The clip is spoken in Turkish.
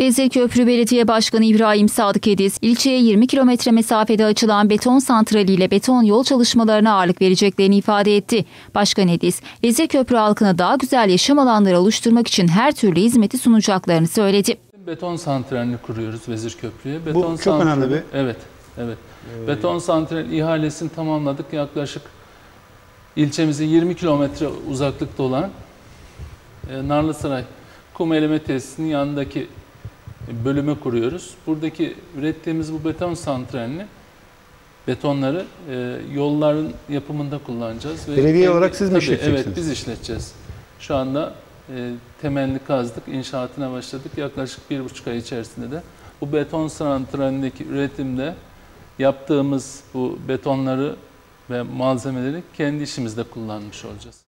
Vezirköprü Belediye Başkanı İbrahim Sadık Ediz, ilçeye 20 kilometre mesafede açılan beton santraliyle beton yol çalışmalarına ağırlık vereceklerini ifade etti. Başkan Ediz, Vezirköprü halkına daha güzel yaşam alanları oluşturmak için her türlü hizmeti sunacaklarını söyledi. Beton santralini kuruyoruz Vezirköprü'ye. Bu çok önemli bir. Evet. Beton santral ihalesini tamamladık. Yaklaşık ilçemize 20 kilometre uzaklıkta olan Narlısaray Kum Eleme Tesisinin yanındaki bölüme kuruyoruz. Buradaki ürettiğimiz bu beton santralini, betonları yolların yapımında kullanacağız. Belediye olarak siz mi işleteceksiniz? Evet, biz işleteceğiz. Şu anda temelini kazdık, inşaatına başladık. Yaklaşık 1,5 ay içerisinde de bu beton santralindeki üretimde yaptığımız bu betonları ve malzemeleri kendi işimizde kullanmış olacağız.